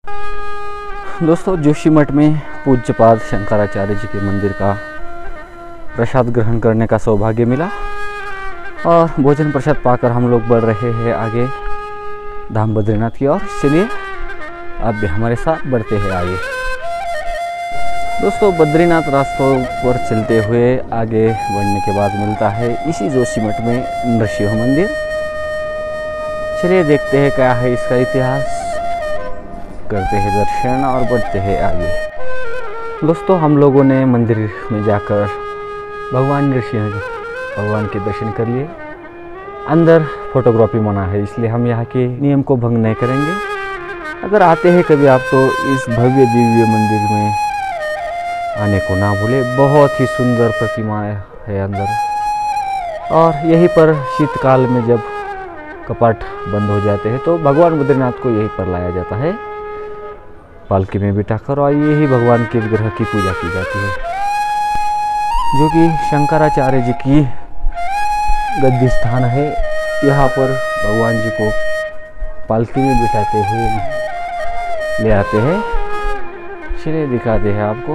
दोस्तों, जोशीमठ में पूज्यपाद शंकराचार्य जी के मंदिर का प्रसाद ग्रहण करने का सौभाग्य मिला और भोजन प्रसाद पाकर हम लोग बढ़ रहे हैं आगे धाम बद्रीनाथ की ओर। चलिए आप भी हमारे साथ बढ़ते हैं आगे। दोस्तों, बद्रीनाथ रास्तों पर चलते हुए आगे बढ़ने के बाद मिलता है इसी जोशीमठ में नृसिंह मंदिर। चलिए देखते हैं क्या है इसका इतिहास, करते हैं दर्शन और बढ़ते हैं आगे। दोस्तों, हम लोगों ने मंदिर में जाकर भगवान नृसिंह भगवान के दर्शन कर लिए। अंदर फोटोग्राफी मना है, इसलिए हम यहाँ के नियम को भंग नहीं करेंगे। अगर आते हैं कभी आप तो इस भव्य दिव्य मंदिर में आने को ना भूले। बहुत ही सुंदर प्रतिमा है अंदर। और यहीं पर शीतकाल में जब कपाट बंद हो जाते हैं तो भगवान बद्रीनाथ को यहीं पर लाया जाता है पालकी में बिठाकर, और यही भगवान के विग्रह की पूजा की जाती है, जो कि शंकराचार्य जी की गद्दी स्थान है। यहाँ पर भगवान जी को पालकी में बिठाते हुए ले आते हैं। चलिए दिखाते हैं आपको।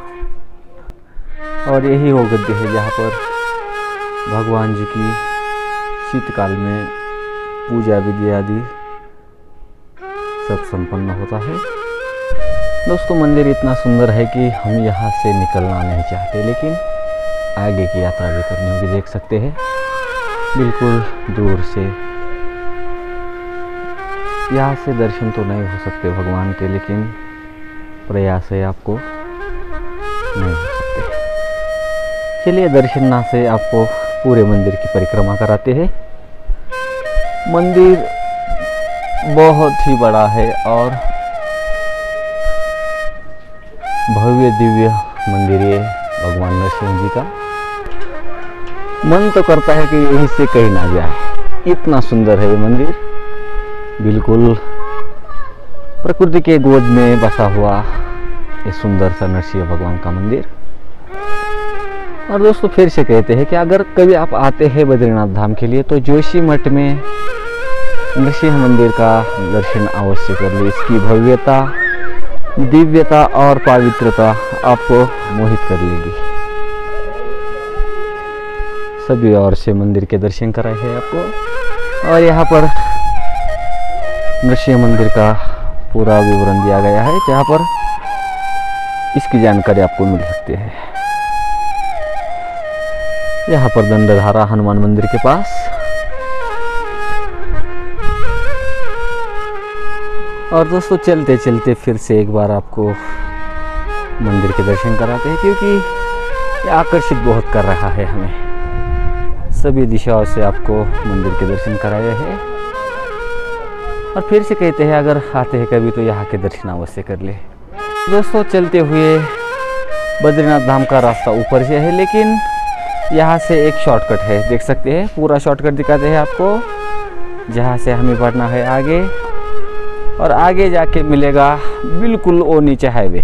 और यही वो गद्दी है जहाँ पर भगवान जी की शीतकाल में पूजा विधि आदि सब संपन्न होता है। दोस्तों, मंदिर इतना सुंदर है कि हम यहाँ से निकलना नहीं चाहते, लेकिन आगे की यात्रा भी करनी होगी। देख सकते हैं बिल्कुल दूर से। यहाँ से दर्शन तो नहीं हो सकते भगवान के, लेकिन प्रयास है आपको नहीं हो सकते। चलिए दर्शन से आपको पूरे मंदिर की परिक्रमा कराते हैं। मंदिर बहुत ही बड़ा है और भव्य दिव्य मंदिर है भगवान नरसिंह जी का। मन तो करता है कि यहीं से कहीं ना जाए, इतना सुंदर है ये मंदिर। बिल्कुल प्रकृति के गोद में बसा हुआ ये सुंदर सा नरसिंह भगवान का मंदिर। और दोस्तों, फिर से कहते हैं कि अगर कभी आप आते हैं बद्रीनाथ धाम के लिए तो जोशीमठ में नरसिंह मंदिर का दर्शन अवश्य कर लीजिए। इसकी भव्यता, दिव्यता और पवित्रता आपको मोहित कर लेगी। सभी ओर से मंदिर के दर्शन कराए हैं आपको। और यहाँ पर नरसिंह मंदिर का पूरा विवरण दिया गया है, जहाँ पर इसकी जानकारी आपको मिल सकती है। यहाँ पर दंडधारा हनुमान मंदिर के पास। और दोस्तों, चलते चलते फिर से एक बार आपको मंदिर के दर्शन कराते हैं, क्योंकि ये आकर्षित बहुत कर रहा है हमें। सभी दिशाओं से आपको मंदिर के दर्शन कराए हैं। और फिर से कहते हैं अगर आते हैं कभी तो यहाँ के दर्शन अवश्य कर ले। दोस्तों, चलते हुए बद्रीनाथ धाम का रास्ता ऊपर से है, लेकिन यहाँ से एक शॉर्टकट है। देख सकते हैं पूरा शॉर्टकट दिखाते हैं आपको, जहाँ से हमें बढ़ना है आगे। और आगे जाके मिलेगा बिल्कुल वो नीचे हाईवे,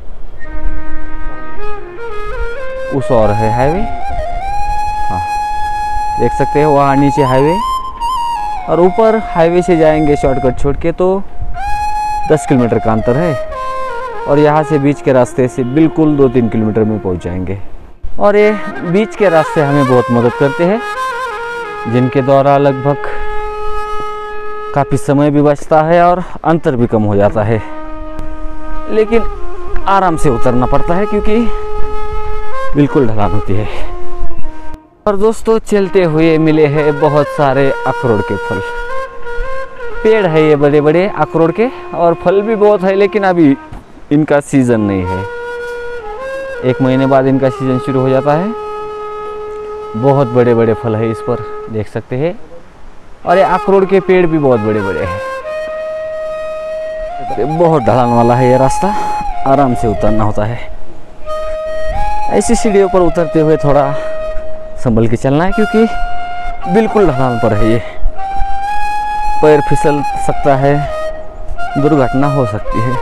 उस और है हाईवे। हाँ, देख सकते हैं वहाँ नीचे हाईवे। और ऊपर हाईवे से जाएंगे शॉर्टकट छोड़ के तो 10 किलोमीटर का अंतर है। और यहाँ से बीच के रास्ते से बिल्कुल 2-3 किलोमीटर में पहुँच जाएंगे। और ये बीच के रास्ते हमें बहुत मदद करते हैं, जिनके द्वारा लगभग काफ़ी समय भी बचता है और अंतर भी कम हो जाता है। लेकिन आराम से उतरना पड़ता है क्योंकि बिल्कुल ढलान होती है। और दोस्तों, चलते हुए मिले हैं बहुत सारे अखरोट के फल। पेड़ है ये बड़े बड़े अखरोट के, और फल भी बहुत है, लेकिन अभी इनका सीज़न नहीं है। 1 महीने बाद इनका सीज़न शुरू हो जाता है। बहुत बड़े बड़े फल है इस पर, देख सकते हैं। और ये अखरोट के पेड़ भी बहुत बड़े बड़े हैं। बहुत ढलान वाला है ये रास्ता, आराम से उतरना होता है। ऐसी सीढ़ियों पर उतरते हुए थोड़ा संभल के चलना है, क्योंकि बिल्कुल ढलान पर है ये। पैर फिसल सकता है, दुर्घटना हो सकती है।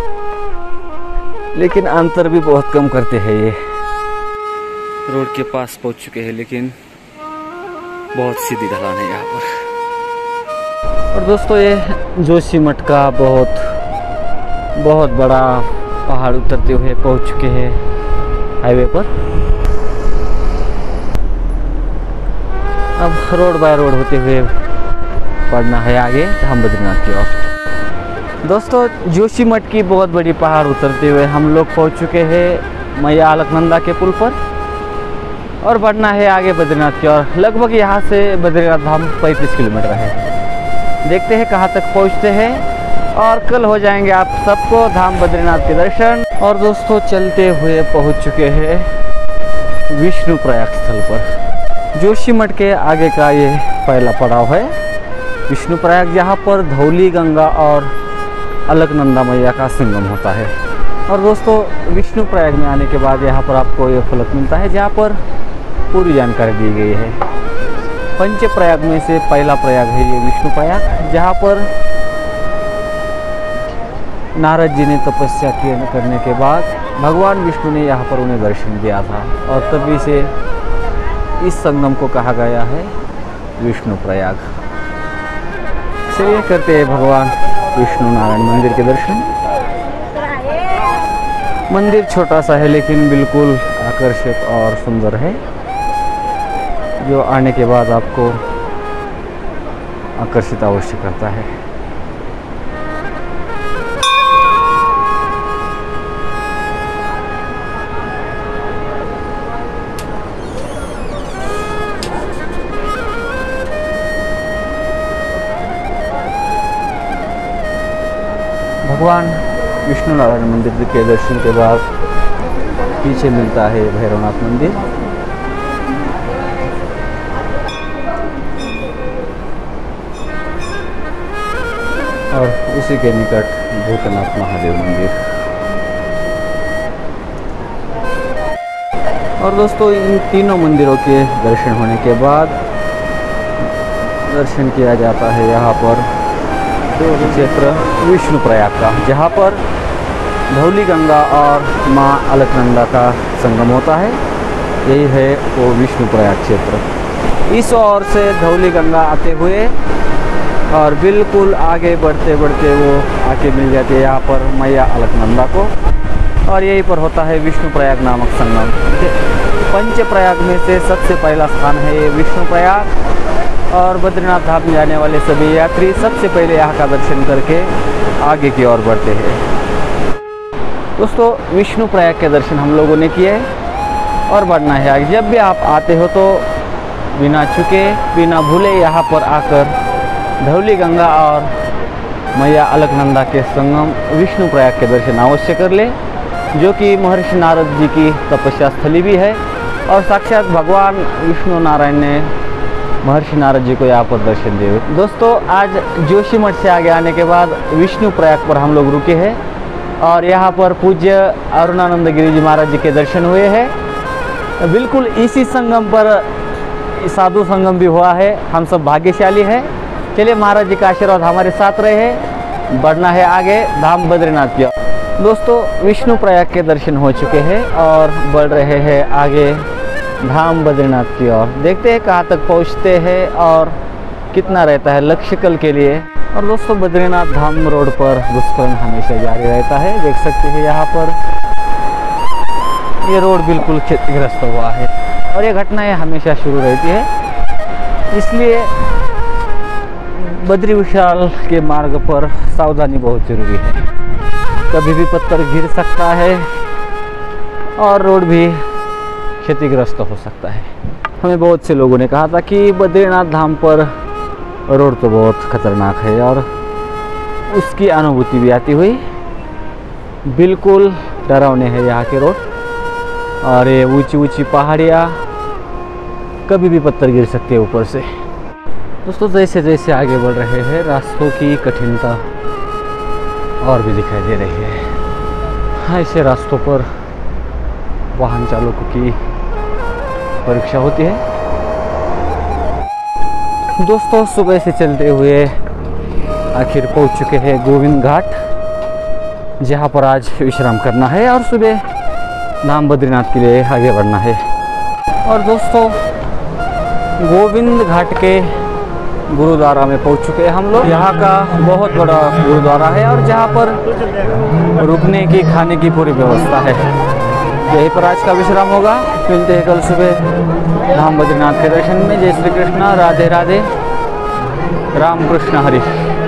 लेकिन अंतर भी बहुत कम करते हैं ये। रोड के पास पहुंच चुके हैं, लेकिन बहुत सीधी ढलान है यहाँ पर। और दोस्तों, ये जोशीमठ का बहुत बहुत बड़ा पहाड़ उतरते हुए पहुंच चुके हैं हाईवे पर। अब रोड बाय रोड होते हुए बढ़ना है आगे धाम बद्रीनाथ की ओर। दोस्तों जोशीमठ की बहुत बड़ी पहाड़ उतरते हुए हम लोग पहुंच चुके हैं मैया अलकनंदा के पुल पर और बढ़ना है आगे बद्रीनाथ की ओर। लगभग यहाँ से बद्रीनाथ धाम 35 किलोमीटर है। देखते हैं कहाँ तक पहुँचते हैं और कल हो जाएंगे आप सबको धाम बद्रीनाथ के दर्शन। और दोस्तों चलते हुए पहुँच चुके हैं विष्णु प्रयाग स्थल पर। जोशीमठ के आगे का ये पहला पड़ाव है विष्णु प्रयाग, जहाँ पर धौली गंगा और अलकनंदा मैया का संगम होता है। और दोस्तों विष्णु प्रयाग में आने के बाद यहाँ पर आपको ये फलक मिलता है जहाँ पर पूरी जानकारी दी गई है। पंच प्रयाग में से पहला प्रयाग है ये विष्णु प्रयाग, जहाँ पर नारद जी ने तपस्या करने के बाद भगवान विष्णु ने यहाँ पर उन्हें दर्शन दिया था और तभी से इस संगम को कहा गया है विष्णु प्रयाग। चलिए करते हैं भगवान विष्णु नारायण मंदिर के दर्शन। मंदिर छोटा सा है लेकिन बिल्कुल आकर्षक और सुंदर है, जो आने के बाद आपको आकर्षित अवश्य करता है। भगवान विष्णु नारायण मंदिर के दर्शन के बाद पीछे मिलता है भैरवनाथ मंदिर। और उसी के निकट भूतनाथ महादेव मंदिर। और दोस्तों इन तीनों मंदिरों के दर्शन होने के बाद दर्शन किया जाता है यहाँ पर क्षेत्र विष्णु प्रयाग का, जहाँ पर धौली गंगा और माँ अलकनंदा का संगम होता है। यही है वो विष्णु प्रयाग क्षेत्र। इस ओर से धौली गंगा आते हुए और बिल्कुल आगे बढ़ते बढ़ते वो आके मिल जाती है यहाँ पर मैया अलकनंदा को, और यहीं पर होता है विष्णु प्रयाग नामक संगम। पंच प्रयाग में से सबसे पहला स्थान है ये विष्णु प्रयाग, और बद्रीनाथ धाम जाने वाले सभी यात्री सबसे पहले यहाँ का दर्शन करके आगे की ओर बढ़ते हैं। दोस्तों विष्णु प्रयाग के दर्शन हम लोगों ने किए और बढ़ना है आगे। जब भी आप आते हो तो बिना चुके बिना भूले यहाँ पर आकर धौली गंगा और मैया अलकनंदा के संगम विष्णु प्रयाग के दर्शन अवश्य कर ले, जो कि महर्षि नारद जी की तपस्या स्थली भी है और साक्षात भगवान विष्णु नारायण ने महर्षि नारद जी को यहाँ पर दर्शन दिए। दोस्तों आज जोशीमठ से आगे आने के बाद विष्णु प्रयाग पर हम लोग रुके हैं और यहाँ पर पूज्य अरुणानंद गिरी जी महाराज जी के दर्शन हुए हैं। बिल्कुल इसी संगम पर साधु संगम भी हुआ है। हम सब भाग्यशाली हैं। चलिए महाराज जी का आशीर्वाद हमारे साथ रहे, बढ़ना है आगे धाम बद्रीनाथ की। दोस्तों विष्णु प्रयाग के दर्शन हो चुके हैं और बढ़ रहे हैं आगे धाम बद्रीनाथ की ओर। देखते हैं कहाँ तक पहुँचते हैं और कितना रहता है लक्ष्य कल के लिए। और दोस्तों बद्रीनाथ धाम रोड पर भूस्खलन हमेशा जारी रहता है। देख सकते हैं यहाँ पर ये रोड बिल्कुल क्षतिग्रस्त हुआ है और ये घटनाएं हमेशा शुरू रहती है, इसलिए बद्री विशाल के मार्ग पर सावधानी बहुत जरूरी है। कभी भी पत्थर गिर सकता है और रोड भी क्षतिग्रस्त हो सकता है। हमें बहुत से लोगों ने कहा था कि बद्रीनाथ धाम पर रोड तो बहुत खतरनाक है और उसकी अनुभूति भी आती हुई। बिल्कुल डरावने है यहाँ के रोड और ये ऊंची ऊंची पहाड़ियाँ, कभी भी पत्थर गिर सकते हैं ऊपर से। दोस्तों जैसे जैसे आगे बढ़ रहे हैं रास्तों की कठिनता और भी दिखाई दे रही है। ऐसे रास्तों पर वाहन चालकों की परीक्षा होती है। दोस्तों सुबह से चलते हुए आखिर पहुंच चुके हैं गोविंद घाट, जहां पर आज विश्राम करना है और सुबह धाम बद्रीनाथ के लिए आगे बढ़ना है। और दोस्तों गोविंद घाट के गुरुद्वारा में पहुंच चुके हैं हम लोग। यहाँ का बहुत बड़ा गुरुद्वारा है और जहाँ पर रुकने की खाने की पूरी व्यवस्था है। यहीं पर आज का विश्राम होगा। मिलते हैं कल सुबह धाम बद्रीनाथ के दर्शन में। जय श्री कृष्णा, राधे राधे, राम कृष्ण हरि।